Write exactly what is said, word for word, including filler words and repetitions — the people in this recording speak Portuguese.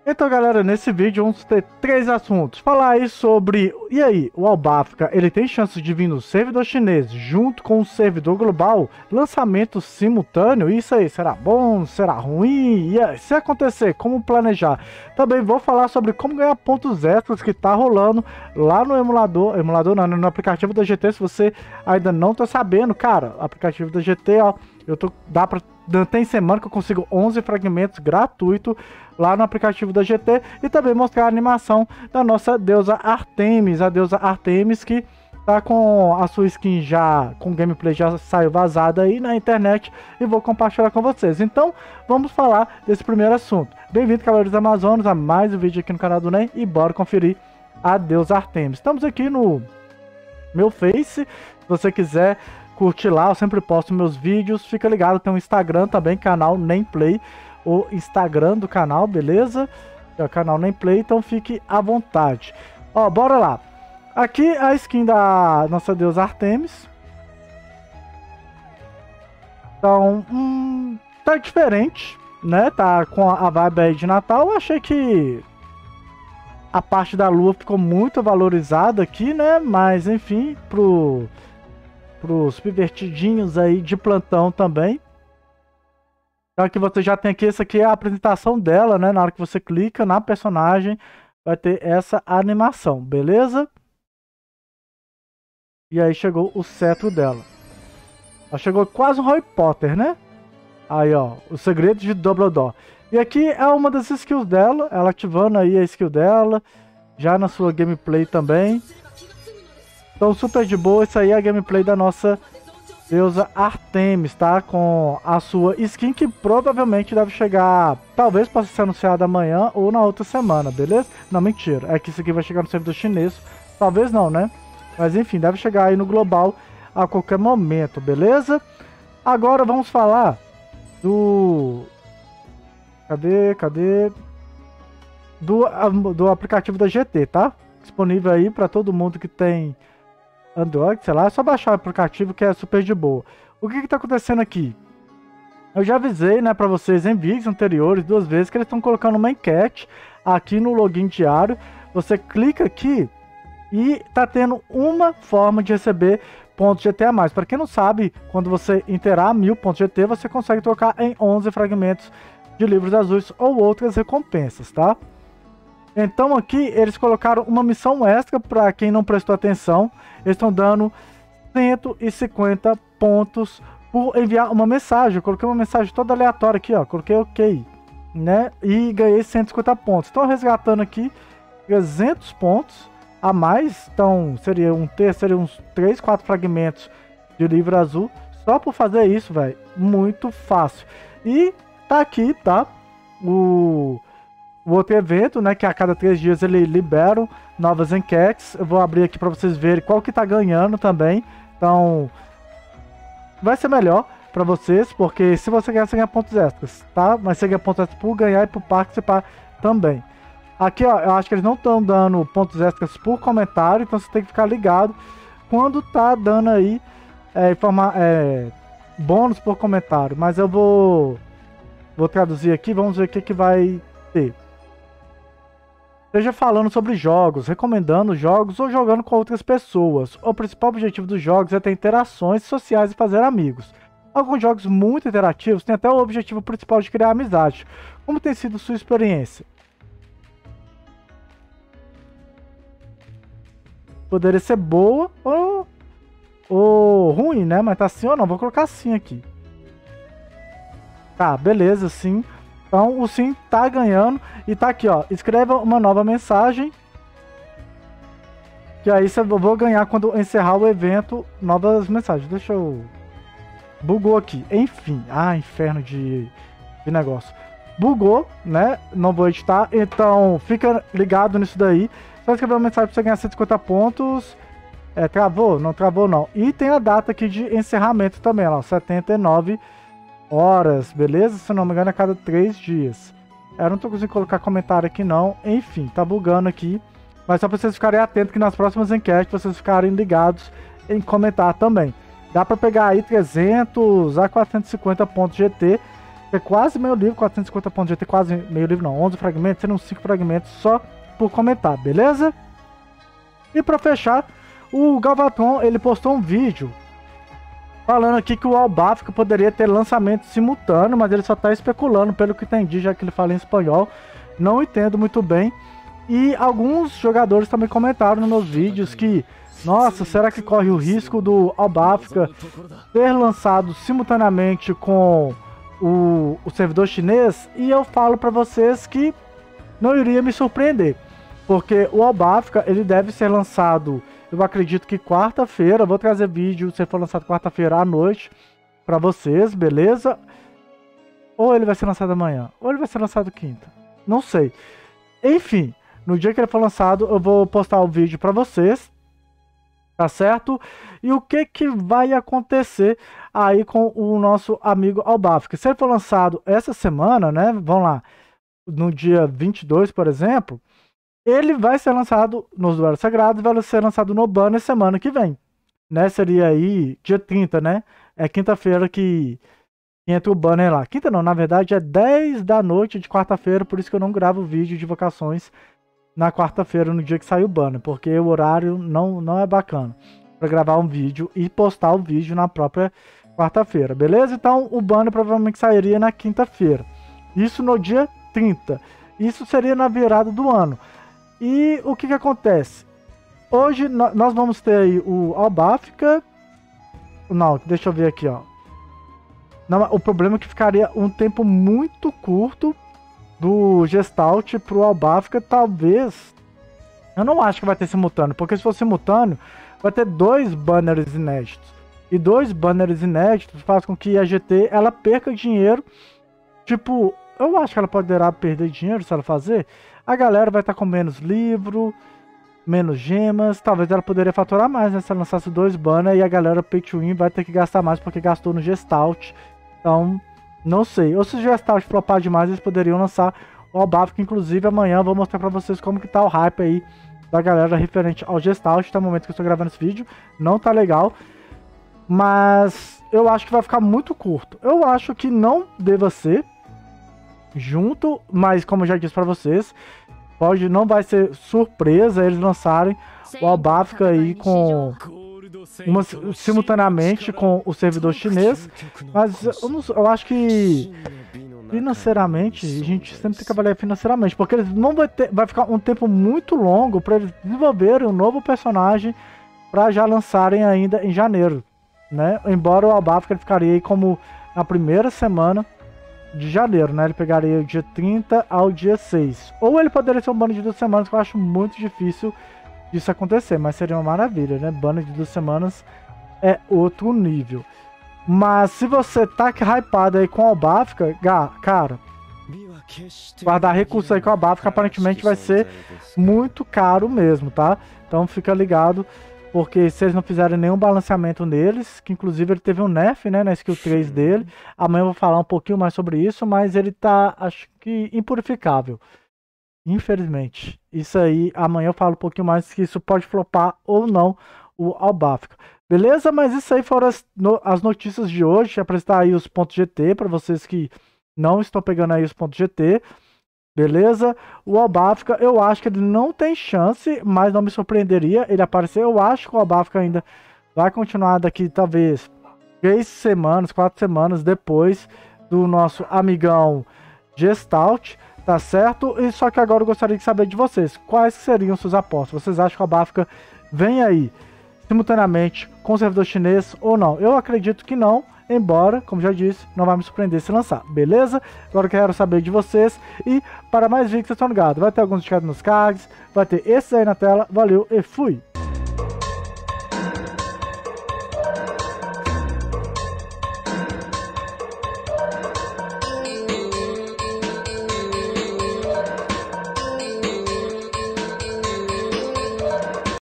Então, galera, nesse vídeo vamos ter três assuntos. Falar aí sobre, e aí, o Albafrica, ele tem chance de vir no servidor chinês junto com o servidor global? Lançamento simultâneo? Isso aí, será bom? Será ruim? E aí, se acontecer, como planejar? Também vou falar sobre como ganhar pontos extras que tá rolando lá no emulador, emulador não, no aplicativo da G T. Se você ainda não tá sabendo, cara, o aplicativo da G T, ó, eu tô, dá pra, tem semana que eu consigo onze fragmentos gratuitos lá no aplicativo da G T, e também mostrar a animação da nossa deusa Artemis, a deusa Artemis que tá com a sua skin já, com gameplay já saiu vazada aí na internet, e vou compartilhar com vocês. Então, vamos falar desse primeiro assunto. Bem-vindo, Cavaleiros Amazonas, a mais um vídeo aqui no canal do Nen, e bora conferir a deusa Artemis. Estamos aqui no meu Face, se você quiser curtir lá, eu sempre posto meus vídeos, fica ligado, tem um Instagram também, canal Nenplay, o Instagram do canal, beleza? É o canal Nenplay, então fique à vontade. Ó, bora lá. Aqui a skin da nossa deusa Artemis. Então, hum, tá diferente, né? Tá com a vibe aí de Natal. Eu achei que a parte da lua ficou muito valorizada aqui, né? Mas, enfim, pro, pros pervertidinhos aí de plantão também. Então que você já tem aqui, essa aqui é a apresentação dela, né? Na hora que você clica na personagem, vai ter essa animação, beleza? E aí chegou o cetro dela. Ela chegou quase um Harry Potter, né? Aí, ó, o segredo de Dumbledore. E aqui é uma das skills dela, ela ativando aí a skill dela, já na sua gameplay também. Então super de boa, isso aí é a gameplay da nossa deusa Artemis, tá? Com a sua skin que provavelmente deve chegar, talvez possa ser anunciada amanhã ou na outra semana, beleza? Não, mentira, é que isso aqui vai chegar no servidor chinês, talvez não, né? Mas enfim, deve chegar aí no global a qualquer momento, beleza? Agora vamos falar do... Cadê, cadê? Do, do aplicativo da G T, tá? Disponível aí para todo mundo que tem Android, sei lá, é só baixar o aplicativo que é super de boa. O que que tá acontecendo aqui? Eu já avisei, né, pra vocês em vídeos anteriores, duas vezes, que eles estão colocando uma enquete aqui no login diário. Você clica aqui e tá tendo uma forma de receber pontos G T a mais. Para quem não sabe, quando você interar mil pontos G T, você consegue trocar em onze fragmentos de livros azuis ou outras recompensas, tá? Então aqui eles colocaram uma missão extra para quem não prestou atenção. Eles estão dando cento e cinquenta pontos por enviar uma mensagem. Eu coloquei uma mensagem toda aleatória aqui, ó. Coloquei OK, né? E ganhei cento e cinquenta pontos. Estou resgatando aqui trezentos pontos a mais. Então seria um terço, seria uns três, quatro fragmentos de livro azul. Só por fazer isso, velho. Muito fácil. E tá aqui, tá? O... O outro evento, né, que a cada três dias ele libera novas enquetes. Eu vou abrir aqui para vocês verem qual que tá ganhando também. Então, vai ser melhor para vocês, porque se você ganhar, você ganha pontos extras, tá? Mas você ganha pontos extras por ganhar e por participar também. Aqui, ó, eu acho que eles não estão dando pontos extras por comentário, então você tem que ficar ligado quando tá dando aí é, informa é, bônus por comentário. Mas eu vou, vou traduzir aqui, vamos ver o que, que vai ter. Seja falando sobre jogos, recomendando jogos ou jogando com outras pessoas. O principal objetivo dos jogos é ter interações sociais e fazer amigos. Alguns jogos muito interativos têm até o objetivo principal de criar amizade. Como tem sido sua experiência? Poderia ser boa ou, ou ruim, né? Mas tá assim ou não? Vou colocar assim aqui. Tá, beleza, sim. Então o sim tá ganhando. E tá aqui, ó. Escreva uma nova mensagem. Que aí você vou ganhar quando encerrar o evento. Novas mensagens. Deixa eu... Bugou aqui. Enfim. Ah, inferno de, de negócio. Bugou, né? Não vou editar. Então fica ligado nisso daí. Só escrever uma mensagem pra você ganhar cento e cinquenta pontos. É, travou? Não travou não. E tem a data aqui de encerramento também, ó. setenta e nove horas, beleza? Se não me engano, a cada três dias. Eu não tô conseguindo colocar comentário aqui não. Enfim, tá bugando aqui. Mas só pra vocês ficarem atentos que nas próximas enquetes vocês ficarem ligados em comentar também. Dá pra pegar aí trezentos a quatrocentos e cinquenta pontos G T É quase meio livro, quatrocentos e cinquenta pontos G T, quase meio livro não, onze fragmentos, seriam cinco fragmentos só por comentar, beleza? E pra fechar, o Galvatron, ele postou um vídeo falando aqui que o Albafka poderia ter lançamento simultâneo, mas ele só tá especulando, pelo que entendi, já que ele fala em espanhol, não entendo muito bem. E alguns jogadores também comentaram nos meus vídeos que, nossa, será que corre o risco do Albafka ser lançado simultaneamente com o, o servidor chinês? E eu falo para vocês que não iria me surpreender, porque o Albafka, ele deve ser lançado, eu acredito que quarta-feira. Vou trazer vídeo se for lançado quarta-feira à noite para vocês, beleza? Ou ele vai ser lançado amanhã, ou ele vai ser lançado quinta, não sei. Enfim, no dia que ele for lançado, eu vou postar o vídeo para vocês, tá certo? E o que que vai acontecer aí com o nosso amigo Albafka? Se ele for lançado essa semana, né? Vamos lá, no dia vinte e dois, por exemplo, ele vai ser lançado nos Duelos Sagrados, vai ser lançado no banner semana que vem, né? Seria aí dia trinta, né? É quinta-feira que entra o banner lá. Quinta não, na verdade é dez da noite de quarta-feira, por isso que eu não gravo vídeo de vocações na quarta-feira, no dia que sai o banner, porque o horário não, não é bacana para gravar um vídeo e postar o vídeo na própria quarta-feira, beleza? Então o banner provavelmente sairia na quinta-feira, isso no dia trinta, isso seria na virada do ano. E o que que acontece? Hoje nós vamos ter aí o Albafka, não, deixa eu ver aqui, ó. Não, o problema é que ficaria um tempo muito curto do Gestalt pro Albafka, talvez. Eu não acho que vai ter simultâneo, porque se for simultâneo, vai ter dois banners inéditos. E dois banners inéditos faz com que a G T ela perca dinheiro. Tipo, eu acho que ela poderá perder dinheiro se ela fazer. A galera vai estar com menos livro, menos gemas. Talvez ela poderia faturar mais, né? Se ela lançasse dois banners e a galera pay to win vai ter que gastar mais porque gastou no Gestalt. Então, não sei. Ou se o Gestalt flopar demais, eles poderiam lançar o Albafka. Inclusive, amanhã eu vou mostrar pra vocês como que tá o hype aí da galera referente ao Gestalt. Até o momento que eu estou gravando esse vídeo, não tá legal. Mas eu acho que vai ficar muito curto. Eu acho que não deva ser junto, mas como eu já disse pra vocês, pode, não vai ser surpresa eles lançarem o Albafka aí com uma, simultaneamente com o servidor chinês. Mas eu, não, eu acho que financeiramente a gente sempre tem que avaliar financeiramente, porque eles não vai ter, vai ficar um tempo muito longo para eles desenvolverem um novo personagem para já lançarem ainda em janeiro, né? Embora o Albafka ele ficaria aí como na primeira semana de janeiro, né? Ele pegaria o dia trinta ao dia seis. Ou ele poderia ser um banner de duas semanas, que eu acho muito difícil disso acontecer, mas seria uma maravilha, né? Banner de duas semanas é outro nível. Mas se você tá hypado aí com o Albafka, cara, guardar recursos aí com o Albafka aparentemente vai ser muito caro mesmo, tá? Então fica ligado, porque se eles não fizerem nenhum balanceamento neles, que inclusive ele teve um nerf, né, na skill três dele. Amanhã eu vou falar um pouquinho mais sobre isso, mas ele tá, acho que, impurificável. Infelizmente. Isso aí, amanhã eu falo um pouquinho mais, que isso pode flopar ou não o Albafka. Beleza? Mas isso aí foram as, no, as notícias de hoje. Apresentar aí os pontos G T para vocês que não estão pegando aí os pontos G T. Beleza? O Albafka, eu acho que ele não tem chance, mas não me surpreenderia ele aparecer. Eu acho que o Albafka ainda vai continuar daqui, talvez, três semanas, quatro semanas depois do nosso amigão Gestalt, tá certo? E só que agora eu gostaria de saber de vocês, quais seriam suas apostas? Vocês acham que o Albafka vem aí simultaneamente com o servidor chinês ou não? Eu acredito que não. Embora, como já disse, não vai me surpreender se lançar, beleza? Agora eu quero saber de vocês. E para mais vídeos, vocês estão ligados. Vai ter alguns indicados nos cards, vai ter esses aí na tela. Valeu e fui!